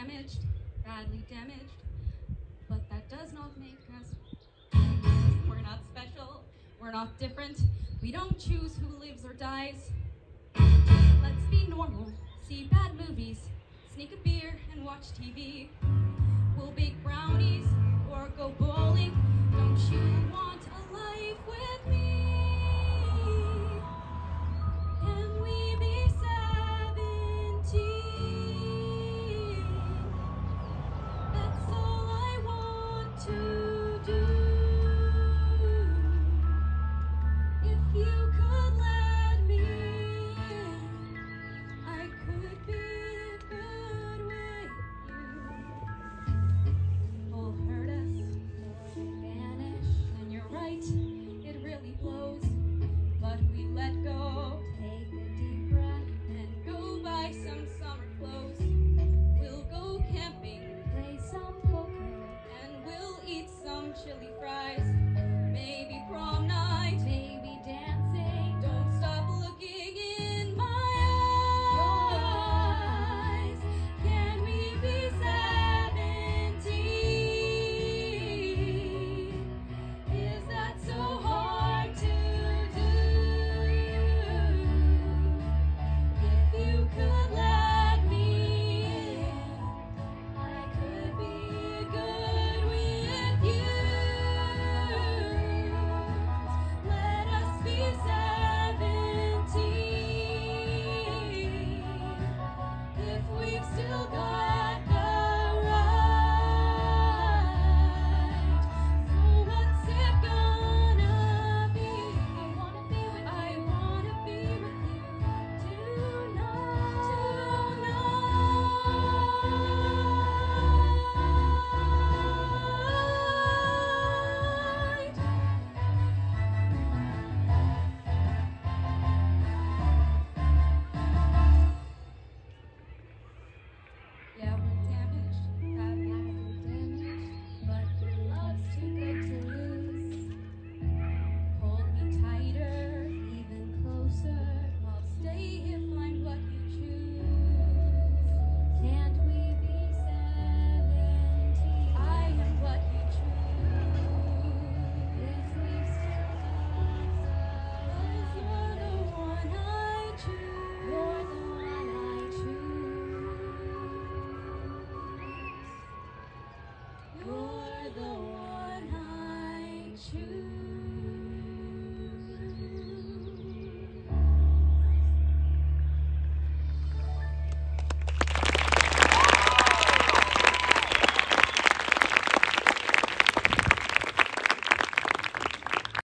damaged, badly damaged. But that does not make us. We're not special, we're not different. We don't choose who lives or dies. Let's be normal, see bad movies, sneak a beer and watch TV. We'll bake brownies or go bowling. Don't you want a life with me?